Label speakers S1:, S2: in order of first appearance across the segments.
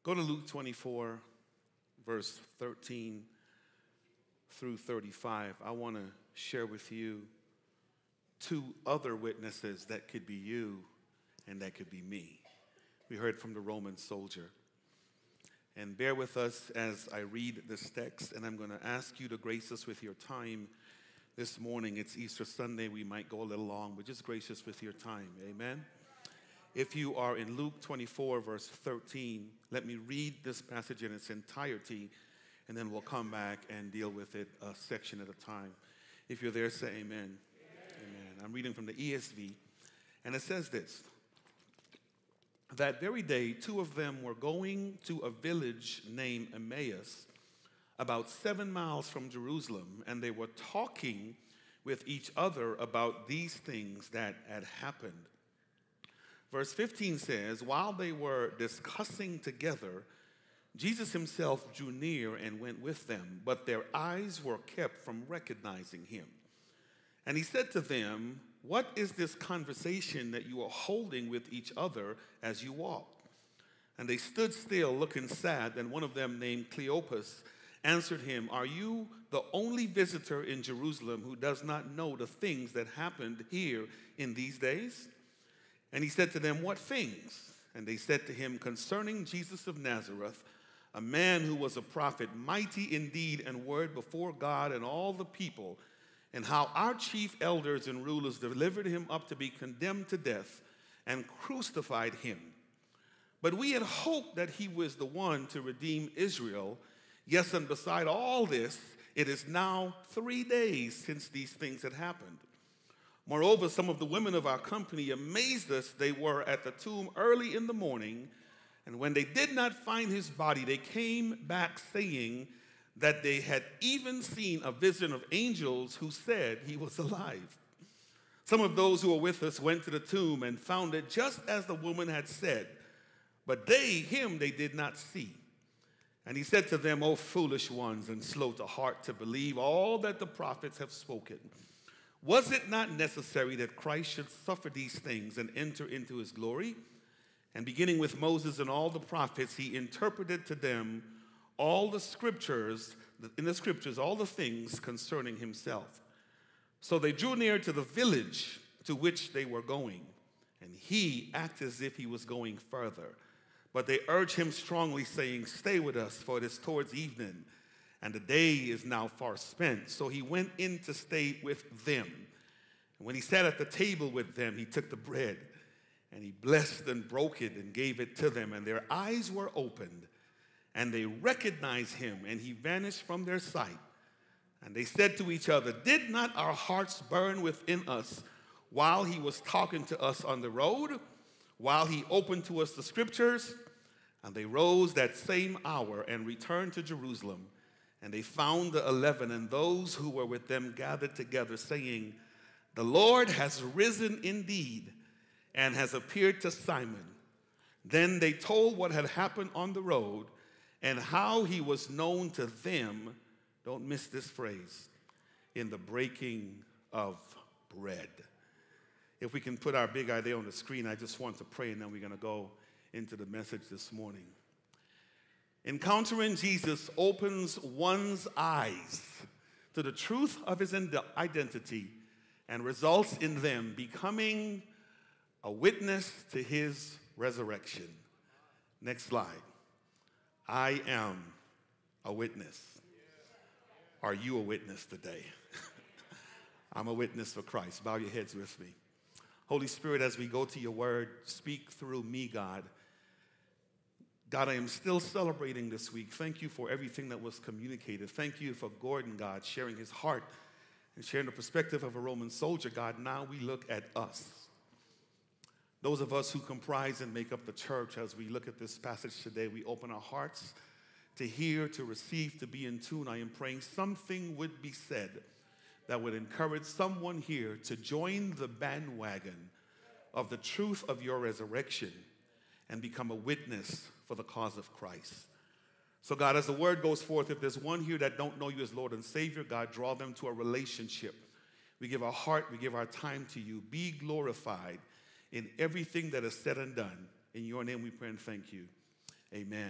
S1: Go to Luke 24, verse 13 through 35. I want to share with you two other witnesses that could be you and that could be me. We heard from the Roman soldier. And bear with us as I read this text, and I'm going to ask you to grace us with your time this morning. It's Easter Sunday. We might go a little long, but just grace us with your time. Amen. If you are in Luke 24, verse 13, let me read this passage in its entirety, and then we'll come back and deal with it a section at a time. If you're there, say amen. Amen. I'm reading from the ESV, and it says this. That very day, two of them were going to a village named Emmaus, about 7 miles from Jerusalem, and they were talking with each other about these things that had happened. Verse 15 says, while they were discussing together, Jesus himself drew near and went with them, but their eyes were kept from recognizing him. And he said to them, what is this conversation that you are holding with each other as you walk? And they stood still, looking sad, and one of them, named Cleopas, answered him, are you the only visitor in Jerusalem who does not know the things that happened here in these days? And he said to them, what things? And they said to him, concerning Jesus of Nazareth, a man who was a prophet, mighty in deed and word before God and all the people, and how our chief elders and rulers delivered him up to be condemned to death and crucified him. But we had hoped that he was the one to redeem Israel. Yes, and beside all this, it is now 3 days since these things had happened. Moreover, some of the women of our company amazed us. They were at the tomb early in the morning, and when they did not find his body, they came back saying that they had even seen a vision of angels who said he was alive. Some of those who were with us went to the tomb and found it just as the woman had said, but him they did not see. And he said to them, O foolish ones and slow to heart to believe all that the prophets have spoken. Was it not necessary that Christ should suffer these things and enter into his glory? And beginning with Moses and all the prophets, he interpreted to them all the scriptures, in the scriptures, all the things concerning himself. So they drew near to the village to which they were going, and he acted as if he was going further. But they urged him strongly, saying, stay with us, for it is towards evening, and the day is now far spent. So he went in to stay with them. And when he sat at the table with them, he took the bread, and he blessed and broke it and gave it to them. And their eyes were opened, and they recognized him, and he vanished from their sight. And they said to each other, did not our hearts burn within us while he was talking to us on the road, while he opened to us the scriptures? And they rose that same hour and returned to Jerusalem. And they found the 11 and those who were with them gathered together, saying, the Lord has risen indeed and has appeared to Simon. Then they told what had happened on the road and how he was known to them, don't miss this phrase, in the breaking of bread. If we can put our big idea on the screen, I just want to pray, and then we're going to go into the message this morning. Encountering Jesus opens one's eyes to the truth of his identity and results in them becoming a witness to his resurrection. Next slide. I am a witness. Are you a witness today? I'm a witness for Christ. Bow your heads with me. Holy Spirit, as we go to your word, speak through me, God. God, I am still celebrating this week. Thank you for everything that was communicated. Thank you for Gordon, God, sharing his heart and sharing the perspective of a Roman soldier. God, now we look at us. Those of us who comprise and make up the church, as we look at this passage today, we open our hearts to hear, to receive, to be in tune. I am praying something would be said that would encourage someone here to join the bandwagon of the truth of your resurrection and become a witness for the cause of Christ. So God, as the word goes forth, if there's one here that don't know you as Lord and Savior, God, draw them to a relationship. We give our heart, we give our time to you. Be glorified in everything that is said and done. In your name we pray and thank you. Amen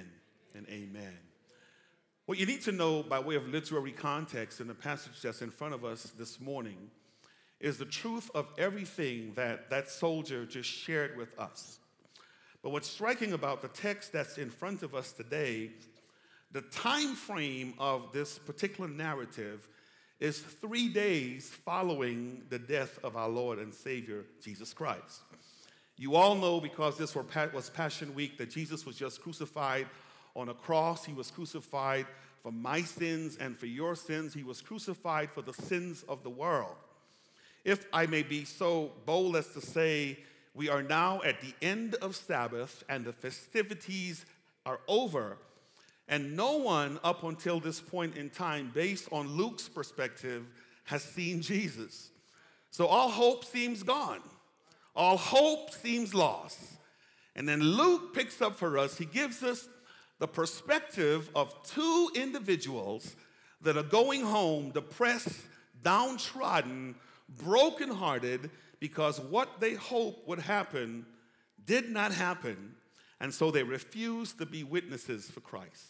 S1: and amen. What you need to know by way of literary context in the passage that's in front of us this morning is the truth of everything that that soldier just shared with us. But what's striking about the text that's in front of us today, the time frame of this particular narrative is 3 days following the death of our Lord and Savior, Jesus Christ. You all know, because this was Passion Week, that Jesus was just crucified on a cross. He was crucified for my sins and for your sins. He was crucified for the sins of the world. If I may be so bold as to say, we are now at the end of Sabbath and the festivities are over. And no one up until this point in time, based on Luke's perspective, has seen Jesus. So all hope seems gone. All hope seems lost. And then Luke picks up for us, he gives us the perspective of two individuals that are going home depressed, downtrodden, brokenhearted, because what they hoped would happen did not happen. And so they refused to be witnesses for Christ.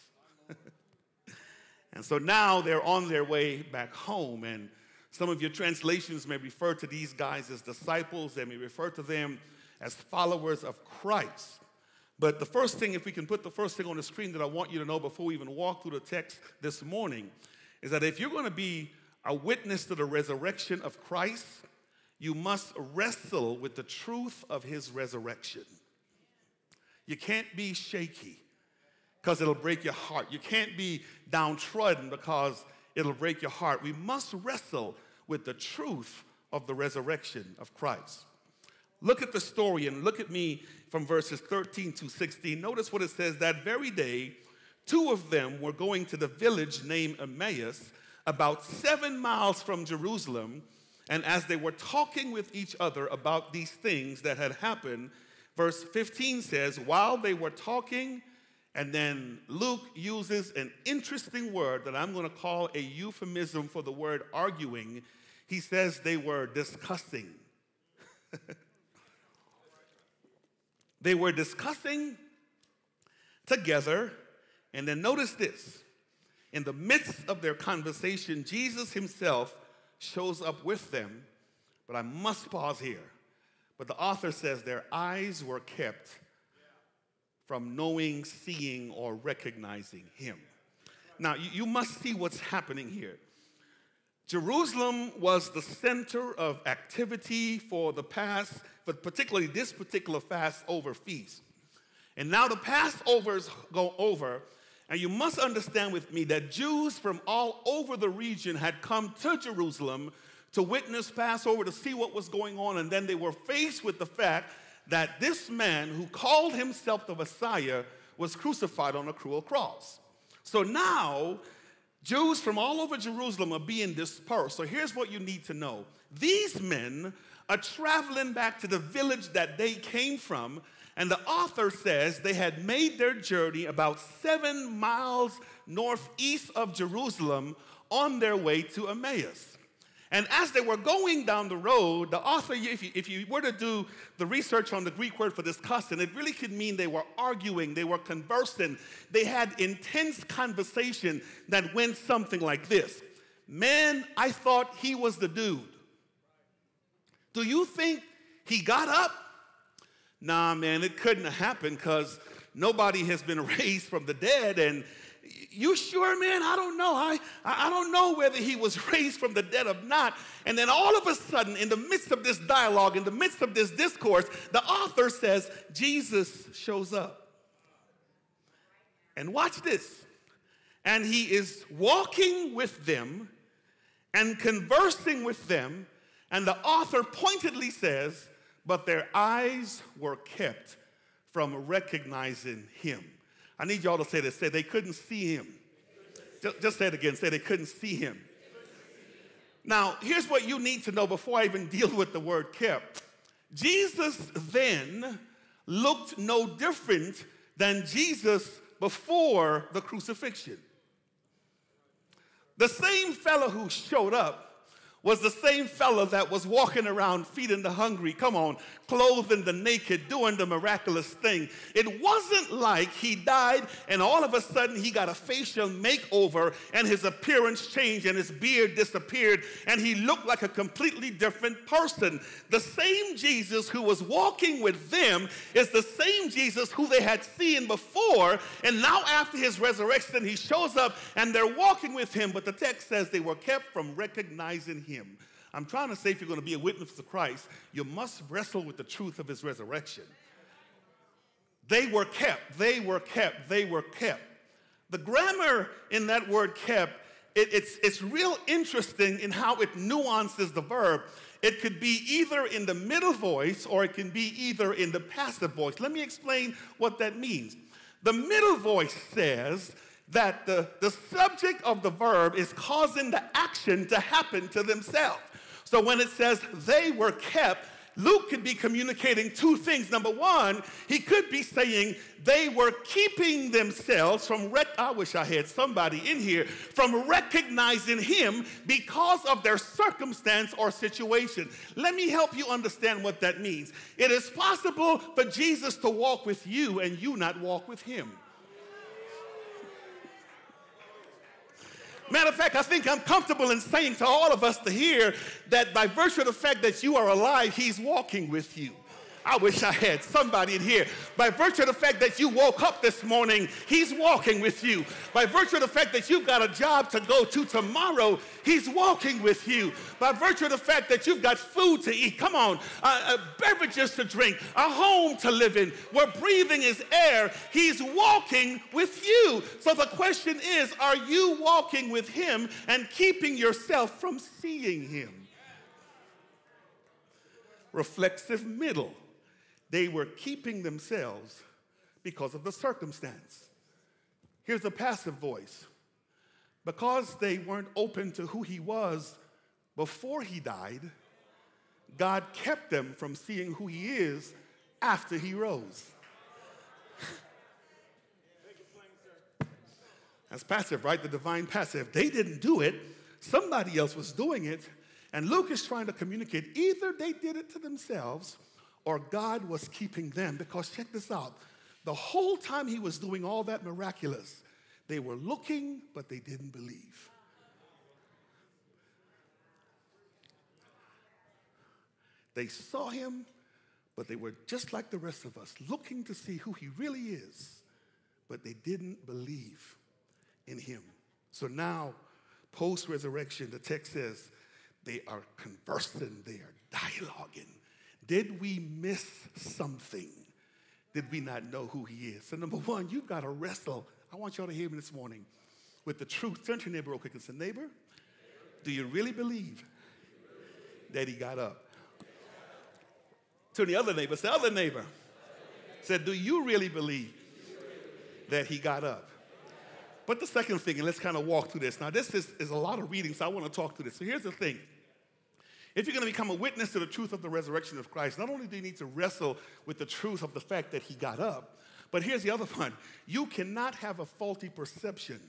S1: And so now they're on their way back home, and some of your translations may refer to these guys as disciples. They may refer to them as followers of Christ. But the first thing, if we can put the first thing on the screen that I want you to know before we even walk through the text this morning, is that if you're going to be a witness to the resurrection of Christ, you must wrestle with the truth of his resurrection. You can't be shaky, because it'll break your heart. You can't be downtrodden because it'll break your heart. We must wrestle with the truth of the resurrection of Christ. Look at the story and look at me from verses 13 to 16. Notice what it says. That very day, two of them were going to the village named Emmaus, about 7 miles from Jerusalem. And as they were talking with each other about these things that had happened, verse 15 says, while they were talking, and then Luke uses an interesting word that I'm going to call a euphemism for the word arguing. He says they were discussing. They were discussing together, and then notice this. In the midst of their conversation, Jesus himself shows up with them, but I must pause here. But the author says their eyes were kept from knowing, seeing, or recognizing him. Now, you must see what's happening here. Jerusalem was the center of activity for the but particularly this particular Passover feast. And now the Passovers go over, and you must understand with me that Jews from all over the region had come to Jerusalem to witness Passover, to see what was going on, and then they were faced with the fact that this man who called himself the Messiah was crucified on a cruel cross. So now, Jews from all over Jerusalem are being dispersed. So here's what you need to know. These men are traveling back to the village that they came from, and the author says they had made their journey about 7 miles northeast of Jerusalem on their way to Emmaus. And as they were going down the road, the author, if you were to do the research on the Greek word for discussing, it really could mean they were arguing, they were conversing, they had intense conversation that went something like this. Man, I thought he was the dude. Do you think he got up? Nah, man, it couldn't have happened because nobody has been raised from the dead. And you sure, man? I don't know. I don't know whether he was raised from the dead or not. And then all of a sudden, in the midst of this dialogue, in the midst of this discourse, the author says, Jesus shows up. And watch this. And he is walking with them and conversing with them. And the author pointedly says, but their eyes were kept from recognizing him. I need y'all to say this. Say they couldn't see him. Just say it again. Say they couldn't see him. Now, here's what you need to know before I even deal with the word kept. Jesus then looked no different than Jesus before the crucifixion. The same fellow who showed up was the same fella that was walking around feeding the hungry, come on, clothing the naked, doing the miraculous thing. It wasn't like he died and all of a sudden he got a facial makeover and his appearance changed and his beard disappeared and he looked like a completely different person. The same Jesus who was walking with them is the same Jesus who they had seen before, and now after his resurrection he shows up and they're walking with him, but the text says they were kept from recognizing him. I'm trying to say, if you're going to be a witness to Christ, you must wrestle with the truth of his resurrection. They were kept, they were kept, they were kept. The grammar in that word kept, it's real interesting in how it nuances the verb. It could be either in the middle voice or it can be either in the passive voice. Let me explain what that means. The middle voice says that the subject of the verb is causing the action to happen to themselves. So when it says they were kept, Luke could be communicating two things. Number one, he could be saying they were keeping themselves from, I wish I had somebody in here, from recognizing him because of their circumstance or situation. Let me help you understand what that means. It is possible for Jesus to walk with you and you not walk with him. Matter of fact, I think I'm comfortable in saying to all of us to hear that by virtue of the fact that you are alive, he's walking with you. I wish I had somebody in here. By virtue of the fact that you woke up this morning, he's walking with you. By virtue of the fact that you've got a job to go to tomorrow, he's walking with you. By virtue of the fact that you've got food to eat, come on, beverages to drink, a home to live in, where breathing is air, he's walking with you. So the question is, are you walking with him and keeping yourself from seeing him? Reflexive middle. They were keeping themselves because of the circumstance. Here's a passive voice. Because they weren't open to who he was before he died, God kept them from seeing who he is after he rose. That's passive, right? The divine passive. They didn't do it. Somebody else was doing it. And Luke is trying to communicate either they did it to themselves or God was keeping them. Because check this out. The whole time he was doing all that miraculous, they were looking, but they didn't believe. They saw him, but they were just like the rest of us, looking to see who he really is, but they didn't believe in him. So now, post-resurrection, the text says, they are conversing, they are dialoguing. Did we miss something? Did we not know who he is? So number one, you've got to wrestle. I want y'all to hear me this morning with the truth. Turn to your neighbor real quick and say, neighbor, do you really believe that he got up? Turn to the other neighbor, say, other neighbor. Say, do you really believe that he got up? But the second thing, and let's kind of walk through this. Now, this is a lot of reading, so I want to talk through this. So here's the thing. If you're going to become a witness to the truth of the resurrection of Christ, not only do you need to wrestle with the truth of the fact that he got up, but here's the other one. You cannot have a faulty perception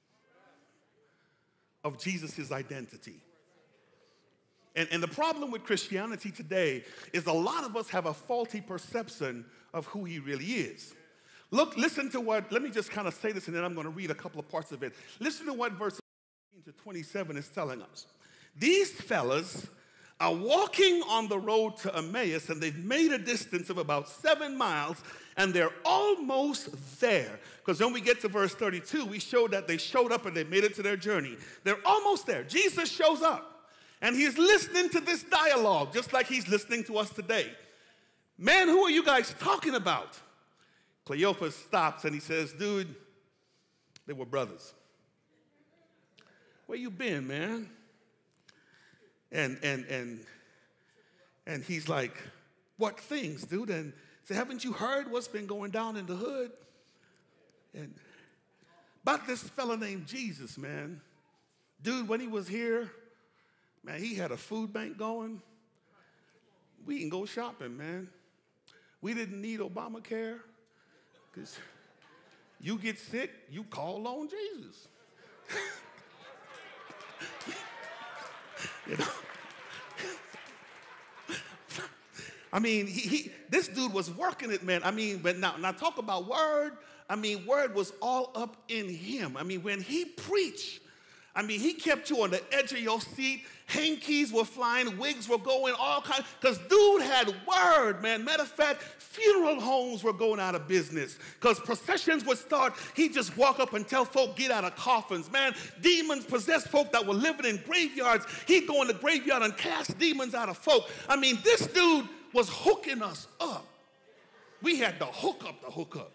S1: of Jesus' identity. And the problem with Christianity today is a lot of us have a faulty perception of who he really is. Look, listen to what, let me just kind of say this and then I'm going to read a couple of parts of it. Listen to what verse 18 to 27 is telling us. These fellas are walking on the road to Emmaus and they've made a distance of about 7 miles and they're almost there. Because when we get to verse 32, we show that they showed up and they made it to their journey. They're almost there. Jesus shows up and he's listening to this dialogue just like he's listening to us today. Man, who are you guys talking about? Cleopas stops and he says, dude, they were brothers. Where you been, man? And he's like, what things, dude? And say, haven't you heard what's been going down in the hood? And about this fella named Jesus, man. Dude, when he was here, man, he had a food bank going. We can go shopping, man. We didn't need Obamacare. Because you get sick, you call on Jesus. You know? I mean, this dude was working it, man. I mean, but now talk about word. I mean, word was all up in him. I mean, when he preached, I mean, he kept you on the edge of your seat. Hankies were flying, wigs were going, all kinds. Because dude had word, man. Matter of fact, funeral homes were going out of business. Because processions would start. He'd just walk up and tell folk, get out of coffins, man. Demons possessed folk that were living in graveyards. He'd go in the graveyard and cast demons out of folk. I mean, this dude was hooking us up. We had to hook up the hookup.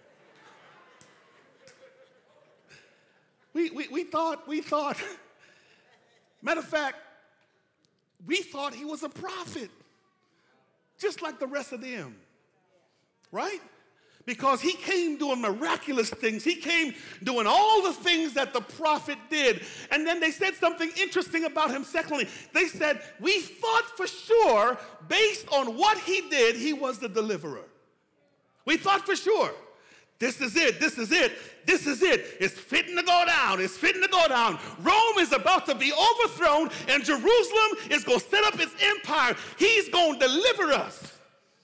S1: We thought, matter of fact, we thought he was a prophet, just like the rest of them, right? Because he came doing miraculous things. He came doing all the things that the prophet did. And then they said something interesting about him. Secondly, they said, we thought for sure, based on what he did, he was the deliverer. We thought for sure. This is it. This is it. This is it. It's fitting to go down. It's fitting to go down. Rome is about to be overthrown, and Jerusalem is going to set up its empire. He's going to deliver us.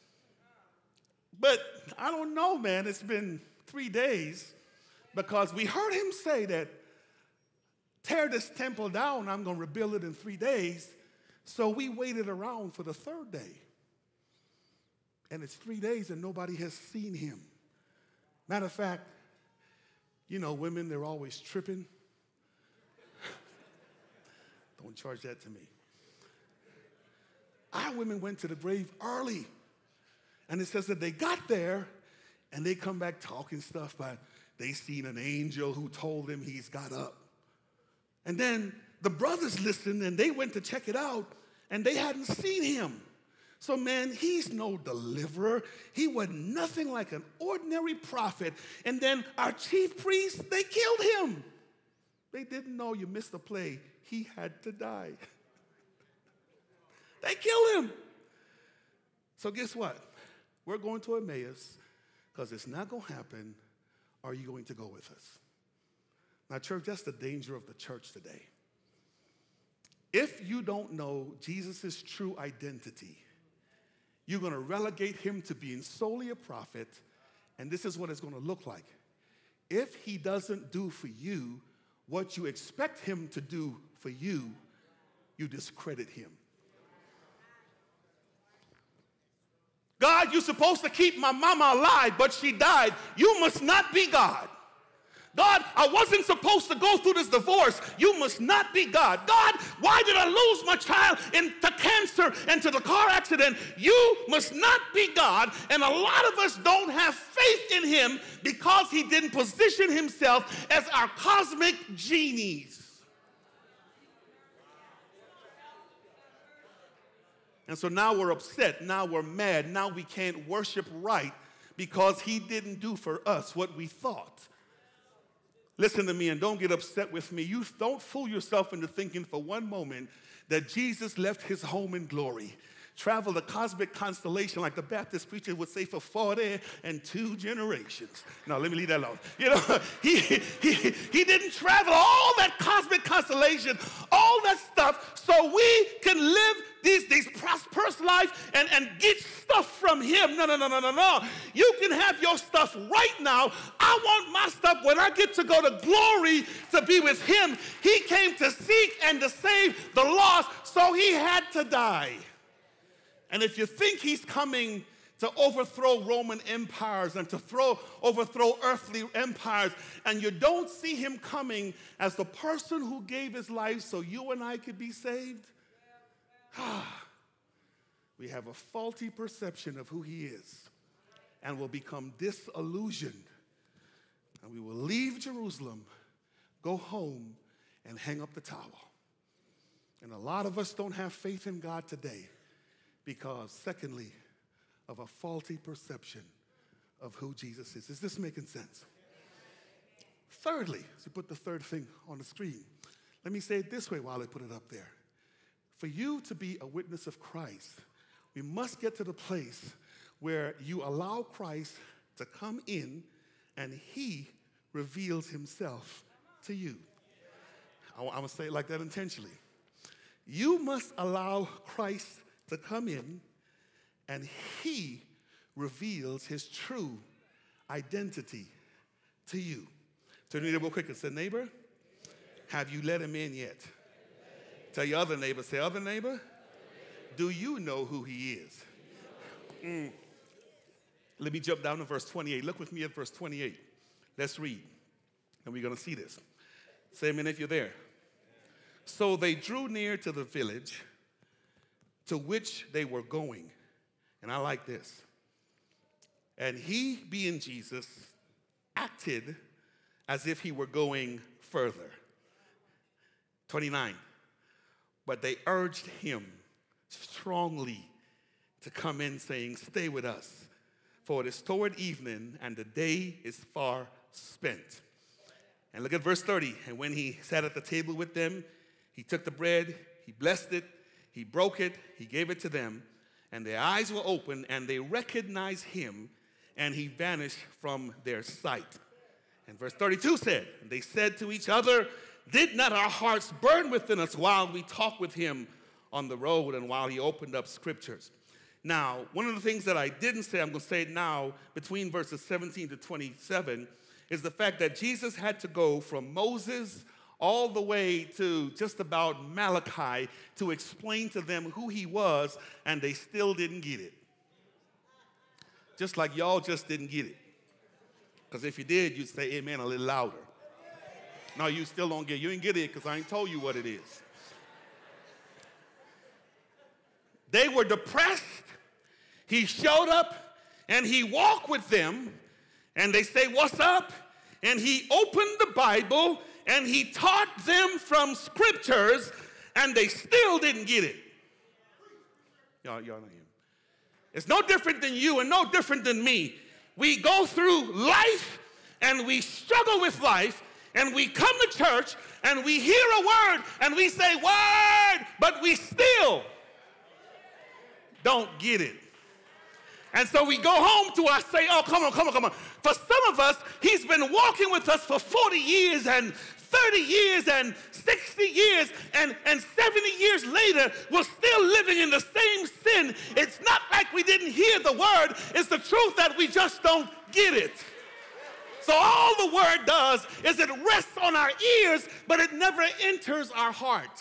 S1: But I don't know, man. It's been 3 days because we heard him say that, tear this temple down. I'm going to rebuild it in 3 days. So we waited around for the third day. And it's 3 days and nobody has seen him. Matter of fact, you know, women, they're always tripping. Don't charge that to me. Our women went to the grave early. And it says that they got there and they come back talking stuff, but they seen an angel who told them he's got up. And then the brothers listened and they went to check it out and they hadn't seen him. So, man, he's no deliverer. He was nothing like an ordinary prophet. And then our chief priests, they killed him. They didn't know you missed the play. He had to die. They killed him. So guess what? We're going to Emmaus because it's not going to happen. Are you going to go with us? Now, church, that's the danger of the church today. If you don't know Jesus' true identity, you're going to relegate him to being solely a prophet, and this is what it's going to look like. If he doesn't do for you what you expect him to do for you, you discredit him. God, you're supposed to keep my mama alive, but she died. You must not be God. God, I wasn't supposed to go through this divorce. You must not be God. God, why did I lose my child to cancer and to the car accident? You must not be God. And a lot of us don't have faith in him because he didn't position himself as our cosmic genies. And so now we're upset. Now we're mad. Now we can't worship right because he didn't do for us what we thought. Listen to me and don't get upset with me. You don't fool yourself into thinking for one moment that Jesus left his home in glory, traveled a cosmic constellation like the Baptist preacher would say for 42 generations. No, let me leave that alone. You know, he didn't travel all that cosmic constellation, all that stuff so we can live these prosperous life and get stuff from him. No. You can have your stuff right now. I want my stuff when I get to go to glory to be with him. He came to seek and to save the lost, so he had to die. And if you think he's coming to overthrow Roman empires and to overthrow earthly empires, and you don't see him coming as the person who gave his life so you and I could be saved, we have a faulty perception of who he is and will become disillusioned. And we will leave Jerusalem, go home, and hang up the towel. And a lot of us don't have faith in God today because, secondly, of a faulty perception of who Jesus is. Is this making sense? Thirdly, as we put the third thing on the screen, let me say it this way while I put it up there. For you to be a witness of Christ, we must get to the place where you allow Christ to come in and he reveals himself to you. I'm going to say it like that intentionally. You must allow Christ to come in, and he reveals his true identity to you. Turn to your neighbor real quick and say, neighbor, have you let him in yet? Tell your other neighbor, say, other neighbor, do you know who he is? Let me jump down to verse 28. Look with me at verse 28. Let's read, and we're going to see this. Say amen if you're there. So they drew near to the village to which they were going. And I like this. And he, being Jesus, acted as if he were going further. 29. But they urged him strongly to come in, saying, stay with us, for it is toward evening, and the day is far spent. And look at verse 30. And when he sat at the table with them, he took the bread, he blessed it, he broke it, he gave it to them, and their eyes were opened, and they recognized him, and he vanished from their sight. And verse 32 said, and they said to each other, did not our hearts burn within us while we talked with him on the road and while he opened up scriptures? Now, one of the things that I didn't say, I'm going to say it now, between verses 17 to 27, is the fact that Jesus had to go from Moses all the way to just about Malachi to explain to them who he was, and they still didn't get it. Just like y'all just didn't get it. Because if you did, you'd say amen a little louder. No, you still don't get it. You ain't get it because I ain't told you what it is. They were depressed. He showed up, and he walked with them, and they say, what's up? And he opened the Bible, and he taught them from scriptures, and they still didn't get it. Y'all know him. It's no different than you and no different than me. We go through life, and we struggle with life, and we come to church, and we hear a word, and we say, word, but we still don't get it. And so we go home to us, say, oh, come on. For some of us, he's been walking with us for 40 years and 30 years and 60 years and 70 years later, we're still living in the same sin. It's not like we didn't hear the word. It's the truth that we just don't get it. So all the word does is it rests on our ears, but it never enters our heart.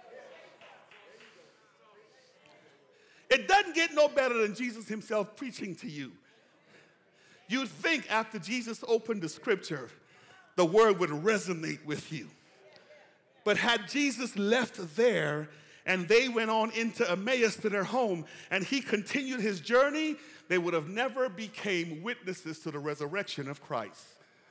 S1: It doesn't get no better than Jesus himself preaching to you. You'd think after Jesus opened the scripture, the word would resonate with you. But had Jesus left there and they went on into Emmaus to their home and he continued his journey, they would have never became witnesses to the resurrection of Christ.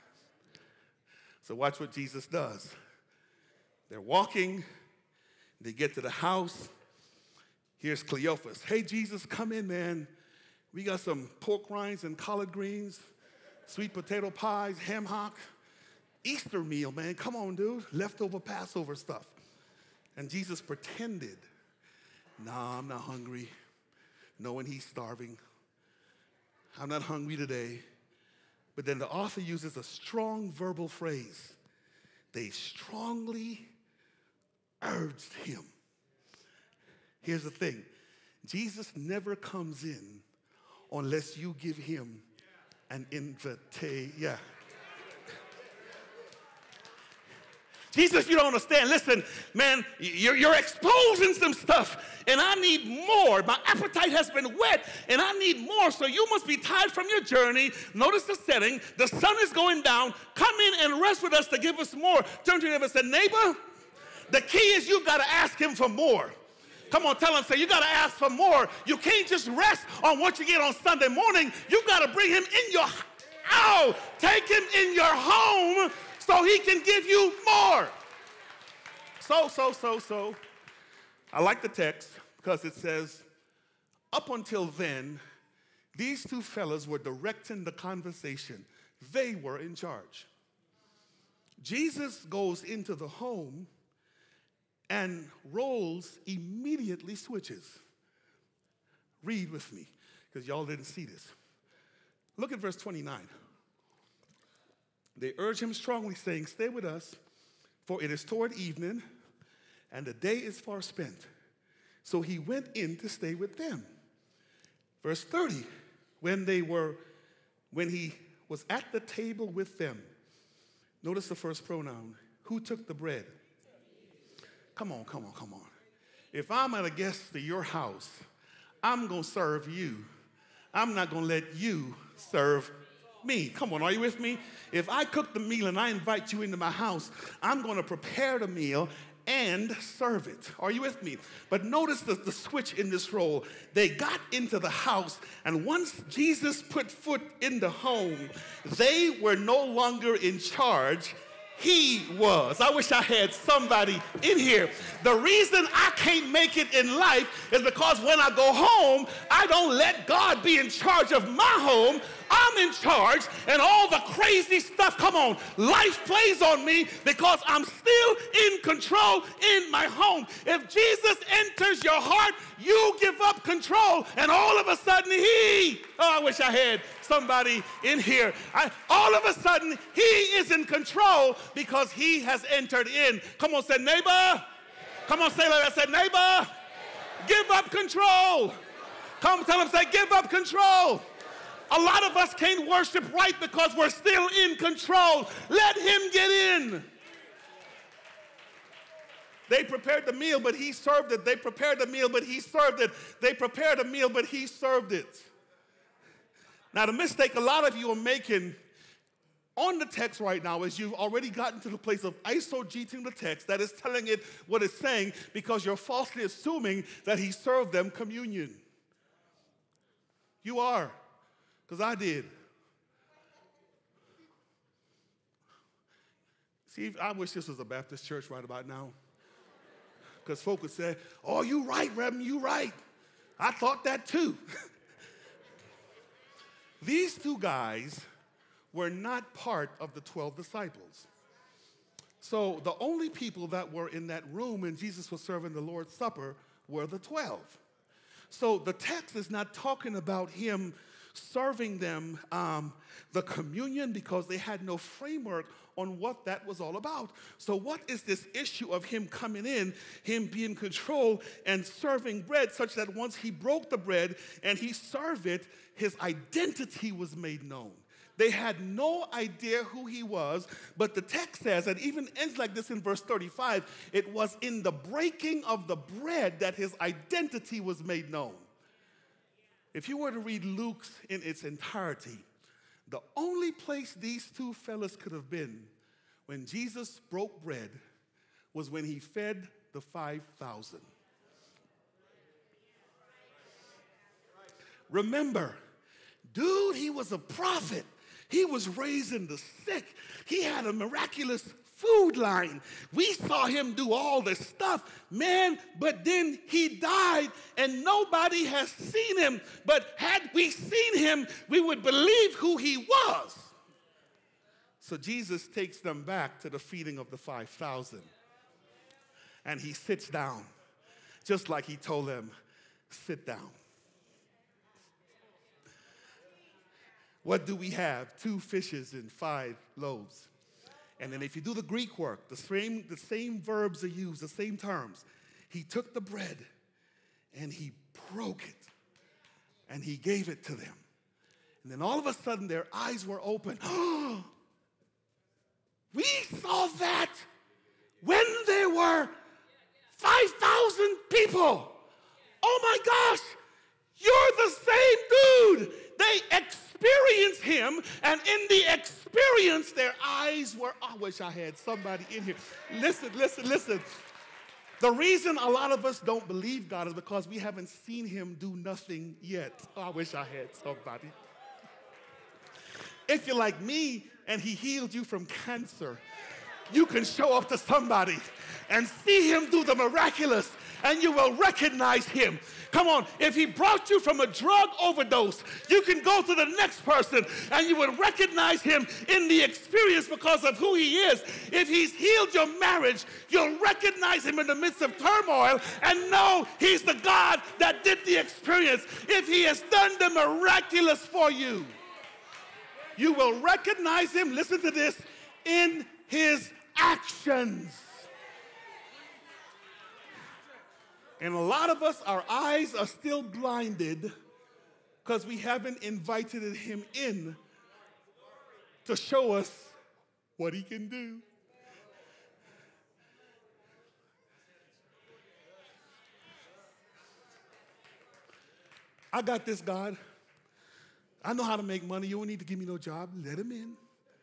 S1: So watch what Jesus does. They're walking, they get to the house. Here's Cleophas. Hey, Jesus, come in, man. We got some pork rinds and collard greens, sweet potato pies, ham hock. Easter meal, man. Come on, dude. Leftover Passover stuff. And Jesus pretended, nah, I'm not hungry, knowing he's starving. I'm not hungry today. But then the author uses a strong verbal phrase. They strongly urged him. Here's the thing. Jesus never comes in unless you give him an invitation. Yeah. Jesus, you don't understand. Listen, man, you're exposing some stuff, and I need more. My appetite has been whet, and I need more. So you must be tired from your journey. Notice the setting. The sun is going down. Come in and rest with us to give us more. Turn to your neighbor and say, neighbor, the key is you've got to ask him for more. Come on, tell him, say, you got to ask for more. You can't just rest on what you get on Sunday morning. You got to bring him in your house. Take him in your home so he can give you more. So. I like the text because it says, up until then, these two fellas were directing the conversation. They were in charge. Jesus goes into the home and roles immediately switches. Read with me, because y'all didn't see this. Look at verse 29. They urge him strongly, saying, stay with us, for it is toward evening, and the day is far spent. So he went in to stay with them. Verse 30, when he was at the table with them, notice the first pronoun. Who took the bread? Come on. If I'm at a guest to your house, I'm going to serve you. I'm not going to let you serve me. Come on, are you with me? If I cook the meal and I invite you into my house, I'm going to prepare the meal and serve it. Are you with me? But notice the switch in this role. They got into the house, and once Jesus put foot in the home, they were no longer in charge. He was. I wish I had somebody in here. The reason I can't make it in life is because when I go home, I don't let God be in charge of my home. I'm in charge, and all the crazy stuff, come on, life plays on me because I'm still in control in my home. If Jesus enters your heart, you give up control, and all of a sudden I wish I had somebody in here. All of a sudden, he is in control because he has entered in. Come on, say neighbor. Come on, say like I said, neighbor. Give up control. Come tell him, say, give up control. A lot of us can't worship right because we're still in control. Let him get in. They prepared the meal, but he served it. They prepared the meal, but he served it. They prepared a meal, but he served it. Now, the mistake a lot of you are making on the text right now is you've already gotten to the place of eisegeting the text, that is telling it what it's saying, because you're falsely assuming that he served them communion. You are. Because I did. See, I wish this was a Baptist church right about now. Because folk would say, oh, you right, Reverend, you right. I thought that too. These two guys were not part of the 12 disciples. So the only people that were in that room when Jesus was serving the Lord's Supper were the 12. So the text is not talking about him serving them the communion because they had no framework on what that was all about. So what is this issue of him coming in, him being in control and serving bread such that once he broke the bread and he served it, his identity was made known. They had no idea who he was, but the text says, and even ends like this in verse 35, it was in the breaking of the bread that his identity was made known. If you were to read Luke's in its entirety, the only place these two fellas could have been when Jesus broke bread was when he fed the 5,000. Remember, dude, he was a prophet. He was raising the sick. He had a miraculous food line. We saw him do all this stuff, man, but then he died and nobody has seen him. But had we seen him, we would believe who he was. So Jesus takes them back to the feeding of the 5,000. And he sits down, just like he told them, sit down. What do we have? 2 fishes and 5 loaves. And then if you do the Greek work, the same verbs are used, the same terms. He took the bread and he broke it and he gave it to them. And then all of a sudden their eyes were open. We saw that when there were 5,000 people. Oh my gosh, you're the same dude. They experienced him, and in the experience, their eyes were, I wish I had somebody in here. Listen. The reason a lot of us don't believe God is because we haven't seen him do nothing yet. Oh, I wish I had somebody. If you're like me and he healed you from cancer, you can show up to somebody and see him do the miraculous, and you will recognize him. Come on, if he brought you from a drug overdose, you can go to the next person and you will recognize him in the experience because of who he is. If he's healed your marriage, you'll recognize him in the midst of turmoil and know he's the God that did the experience. If he has done the miraculous for you, you will recognize him, listen to this, in his actions. And a lot of us, our eyes are still blinded because we haven't invited him in to show us what he can do. I got this, God. I know how to make money. You don't need to give me no job. Let him in.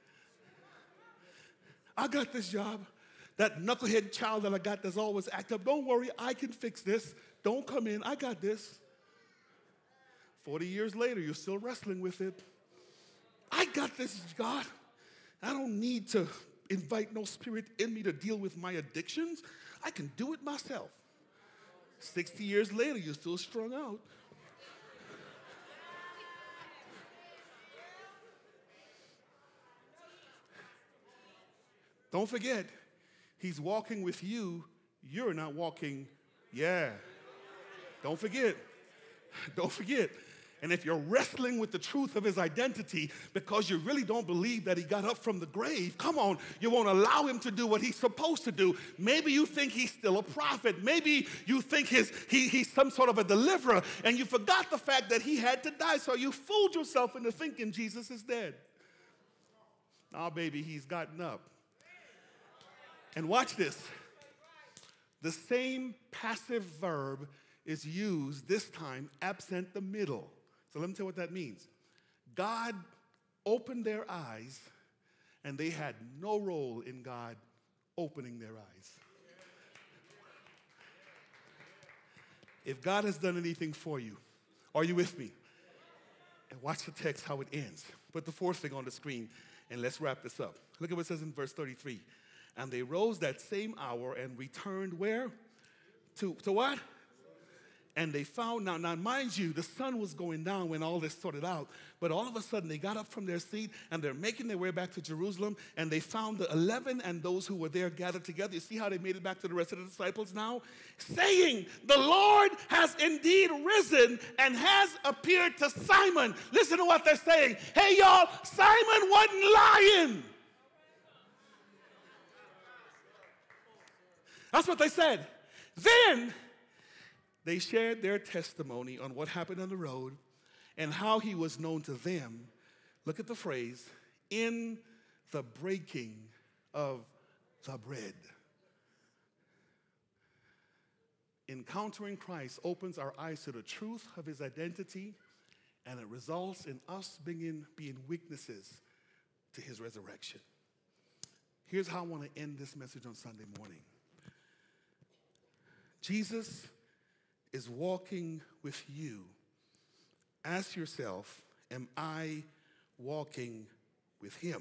S1: I got this job. That knucklehead child that I got that's always act up. Don't worry, I can fix this. Don't come in. I got this. 40 years later, you're still wrestling with it. I got this, God. I don't need to invite no spirit in me to deal with my addictions. I can do it myself. 60 years later, you're still strung out. Don't forget, he's walking with you. You're not walking. Yeah. Don't forget. Don't forget. And if you're wrestling with the truth of his identity because you really don't believe that he got up from the grave, come on, you won't allow him to do what he's supposed to do. Maybe you think he's still a prophet. Maybe you think he's some sort of a deliverer, and you forgot the fact that he had to die, so you fooled yourself into thinking Jesus is dead. Now, baby, he's gotten up. And watch this. The same passive verb is used, this time absent the middle. So let me tell you what that means. God opened their eyes, and they had no role in God opening their eyes. If God has done anything for you, are you with me? And watch the text, how it ends. Put the fourth thing on the screen, and let's wrap this up. Look at what it says in verse 33. And they rose that same hour and returned where? To what? And they found, now mind you, the sun was going down when all this sorted out, but all of a sudden they got up from their seat and they're making their way back to Jerusalem, and they found the 11 and those who were there gathered together. You see how they made it back to the rest of the disciples now? Saying, the Lord has indeed risen and has appeared to Simon. Listen to what they're saying. Hey, y'all, Simon wasn't lying. That's what they said. Then they shared their testimony on what happened on the road and how he was known to them. Look at the phrase, in the breaking of the bread. Encountering Christ opens our eyes to the truth of his identity, and it results in us being witnesses to his resurrection. Here's how I want to end this message on Sunday morning. Jesus is walking with you. Ask yourself, am I walking with him?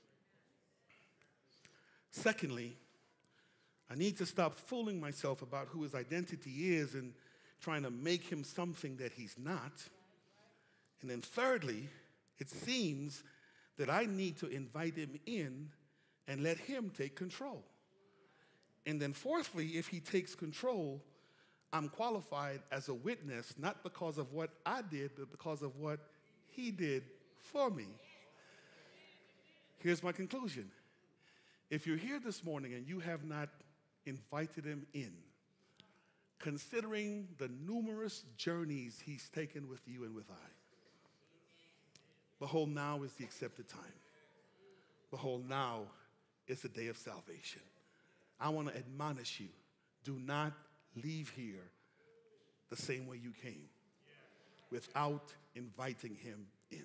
S1: Secondly, I need to stop fooling myself about who his identity is and trying to make him something that he's not. And then thirdly, it seems that I need to invite him in and let him take control. And then fourthly, if he takes control, I'm qualified as a witness, not because of what I did, but because of what he did for me. Here's my conclusion. If you're here this morning and you have not invited him in, considering the numerous journeys he's taken with you and with I, behold, now is the accepted time. Behold, now is the day of salvation. I want to admonish you, do not leave here the same way you came without inviting him in.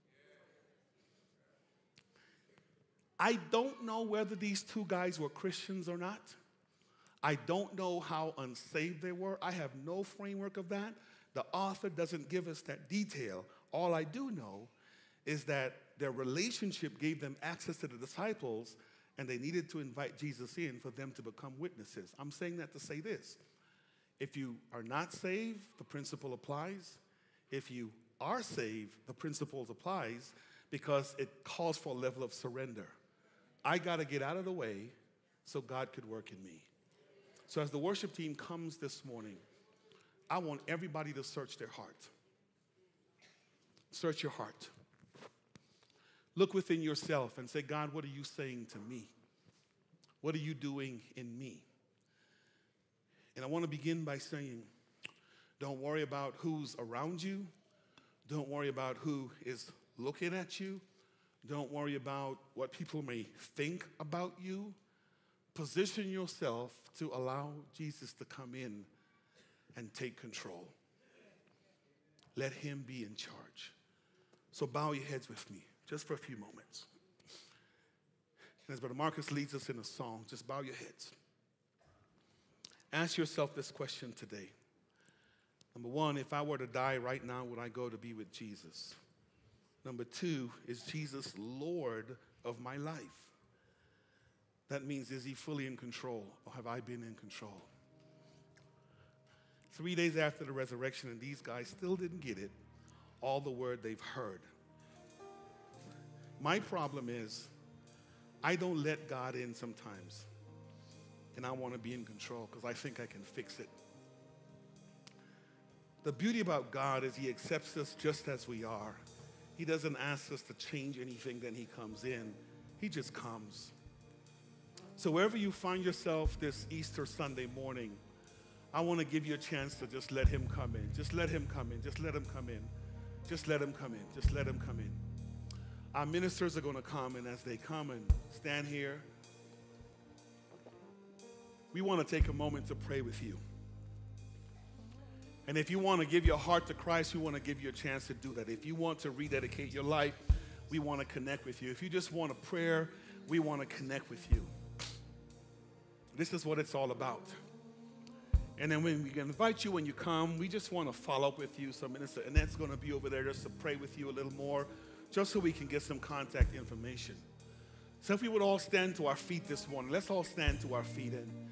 S1: I don't know whether these two guys were Christians or not. I don't know how unsaved they were. I have no framework of that. The author doesn't give us that detail. All I do know is that their relationship gave them access to the disciples, and they needed to invite Jesus in for them to become witnesses. I'm saying that to say this. If you are not saved, the principle applies. If you are saved, the principle applies because it calls for a level of surrender. I got to get out of the way so God could work in me. So as the worship team comes this morning, I want everybody to search their heart. Search your heart. Look within yourself and say, God, what are you saying to me? What are you doing in me? And I want to begin by saying, don't worry about who's around you. Don't worry about who is looking at you. Don't worry about what people may think about you. Position yourself to allow Jesus to come in and take control. Let him be in charge. So bow your heads with me just for a few moments. And as Brother Marcus leads us in a song, just bow your heads. Ask yourself this question today. Number one, if I were to die right now, would I go to be with Jesus? Number two, is Jesus Lord of my life? That means, is he fully in control, or have I been in control? 3 days after the resurrection, and these guys still didn't get it, all the word they've heard. My problem is, I don't let God in sometimes, and I want to be in control because I think I can fix it. The beauty about God is he accepts us just as we are. He doesn't ask us to change anything, then he comes in. He just comes. So wherever you find yourself this Easter Sunday morning, I want to give you a chance to just let him come in. Just let him come in. Just let him come in. Just let him come in. Just let him come in. Our ministers are going to come, and as they come and stand here, we want to take a moment to pray with you. And if you want to give your heart to Christ, we want to give you a chance to do that. If you want to rededicate your life, we want to connect with you. If you just want a prayer, we want to connect with you. This is what it's all about. And then when we invite you when you come, we just want to follow up with you. So Minister Annette's going to be over there just to pray with you a little more, just so we can get some contact information. So if we would all stand to our feet this morning, let's all stand to our feet. And